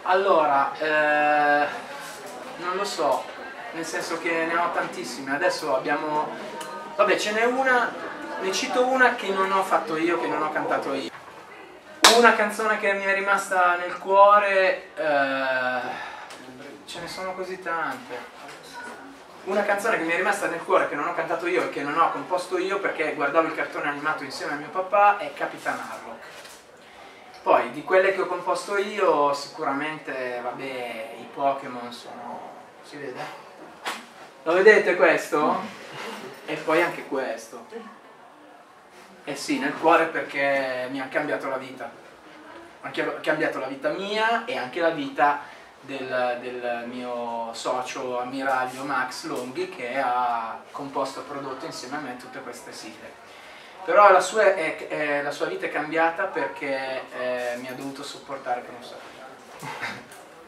Allora, non lo so, nel senso che ne ho tantissime. Adesso abbiamo... Vabbè, ce n'è una, ne cito una che non ho fatto io, che non ho cantato io. Una canzone che mi è rimasta nel cuore, ce ne sono così tante. Una canzone che mi è rimasta nel cuore, che non ho cantato io e che non ho composto io perché guardavo il cartone animato insieme a mio papà, è Capitan Harlock. Poi di quelle che ho composto io sicuramente, vabbè, i Pokémon sono... si vede? Lo vedete questo? E poi anche questo. Eh sì, nel cuore perché mi ha cambiato la vita. Ha cambiato la vita mia e anche la vita del mio socio ammiraglio Max Longhi, che ha composto e prodotto insieme a me tutte queste sigle. Però la sua vita è cambiata perché mi ha dovuto sopportare per un sacco.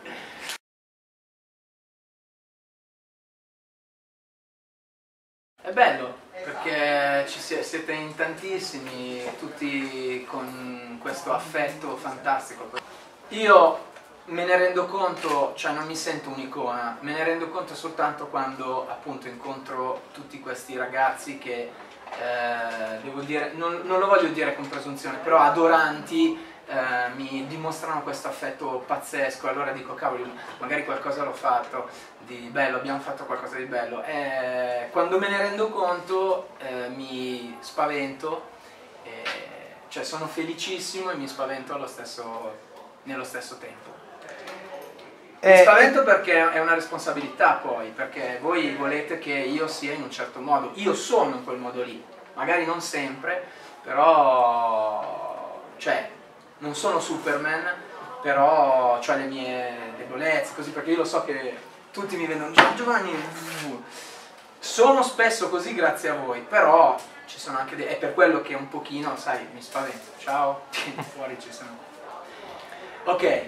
È bello perché siete in tantissimi, tutti con questo affetto fantastico. Io me ne rendo conto, cioè non mi sento un'icona, me ne rendo conto soltanto quando appunto incontro tutti questi ragazzi che, devo dire, non lo voglio dire con presunzione, però adoranti, mi dimostrano questo affetto pazzesco. Allora dico, cavoli, magari qualcosa l'ho fatto di bello, abbiamo fatto qualcosa di bello. Quando me ne rendo conto mi spavento, cioè sono felicissimo e mi spavento nello stesso tempo. Mi spavento perché è una responsabilità poi, perché voi volete che io sia in un certo modo, io sono in quel modo lì, magari non sempre, però, cioè, non sono Superman, però ho le mie debolezze, così, perché io lo so che tutti mi vedono, Giovanni, sono spesso così grazie a voi, però ci sono anche è per quello che un pochino, sai, mi spavento. Ciao, fuori ci sono. Ok.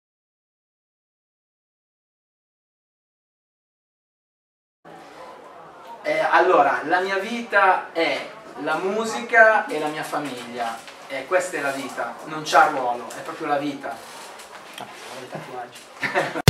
Allora, la mia vita è la musica e la mia famiglia, questa è la vita, non c'ha ruolo, è proprio la vita.